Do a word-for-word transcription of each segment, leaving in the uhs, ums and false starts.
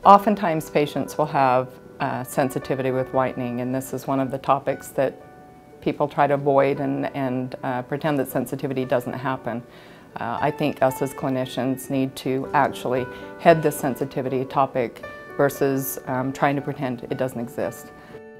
Oftentimes patients will have uh, sensitivity with whitening, and this is one of the topics that people try to avoid and, and uh, pretend that sensitivity doesn't happen. Uh, I think us as clinicians need to actually head this sensitivity topic versus um, trying to pretend it doesn't exist.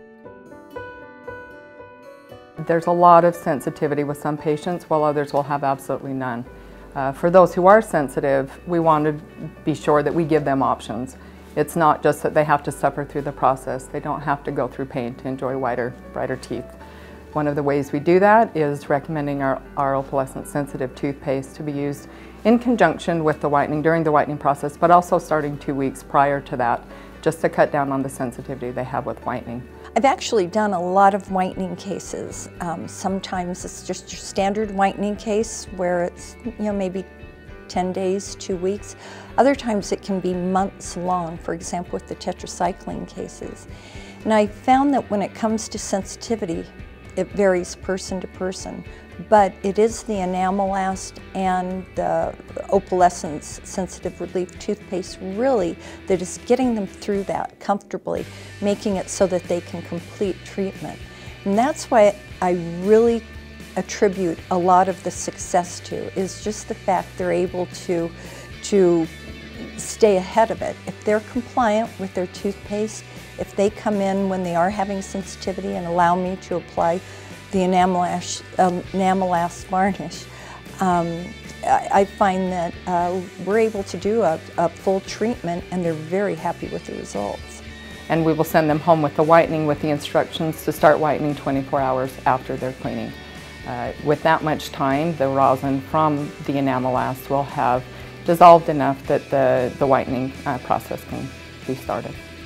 There's a lot of sensitivity with some patients, while others will have absolutely none. Uh, for those who are sensitive, we want to be sure that we give them options. It's not just that they have to suffer through the process. They don't have to go through pain to enjoy whiter, brighter teeth. One of the ways we do that is recommending our, our opalescent sensitive toothpaste to be used in conjunction with the whitening during the whitening process, but also starting two weeks prior to that, just to cut down on the sensitivity they have with whitening. I've actually done a lot of whitening cases. Um, sometimes it's just your standard whitening case where it's, you know, maybe ten days, two weeks. Other times it can be months long, for example with the tetracycline cases. And I found that when it comes to sensitivity, it varies person to person, but it is the Enamelast and the opalescent sensitive relief toothpaste really that is getting them through that comfortably, making it so that they can complete treatment. And that's why I really attribute a lot of the success to, is just the fact they're able to, to stay ahead of it. If they're compliant with their toothpaste, if they come in when they are having sensitivity and allow me to apply the Enamelast, um, Enamelast varnish, um, I, I find that uh, we're able to do a, a full treatment and they're very happy with the results. And we will send them home with the whitening with the instructions to start whitening twenty-four hours after their cleaning. Uh, with that much time, the rosin from the Enamelast will have dissolved enough that the, the whitening uh, process can be started.